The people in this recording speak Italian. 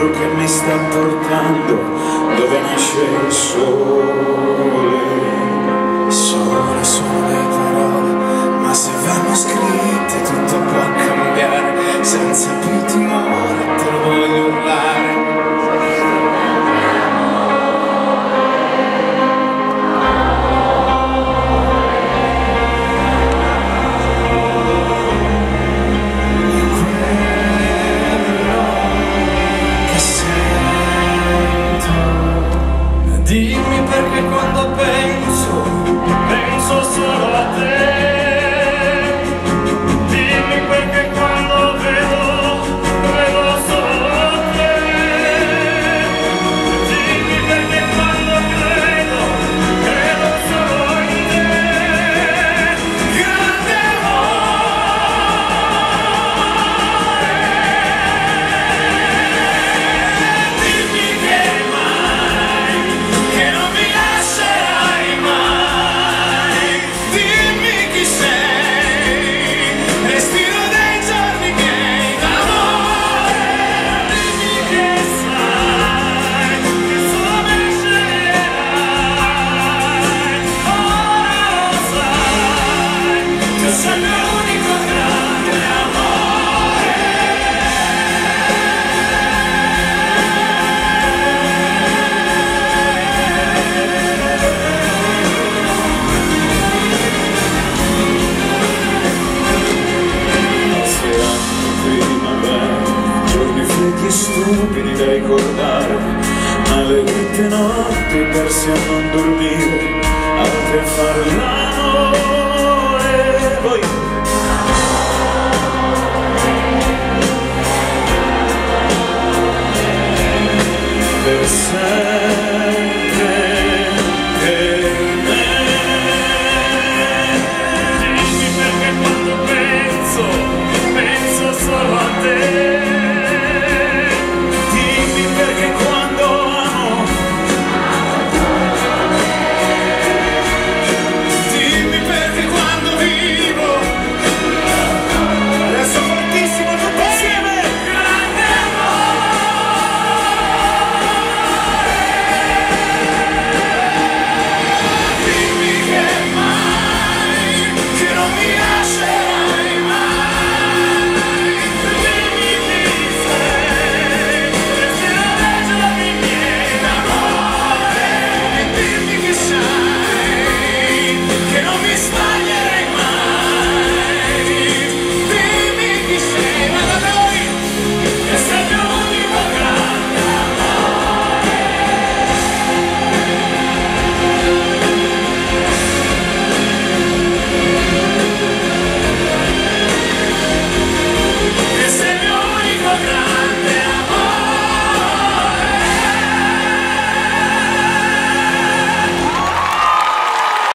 vento che mi sta portando dove nasce il sole. Sole sono le parole, ma se vanno scritte tutto può cambiare. Senza più timore te lo voglio urlare. Dimmi perché quando penso solo a te. Dimmi perché quando vedo solo te. Dimmi perché quando credo solo in te. Grande amore. Dimmi che non mi lascerai mai. Dimmi chi sei, respiro dei giorni miei d'amore. Dimmi che sai, che solo me sceglierai. Ora lo sai, che sei il mio unico grande amore. Giorni freddi stupidi da ricordare, maledette notti persi a non dormire, altre a fare l'amore. Voi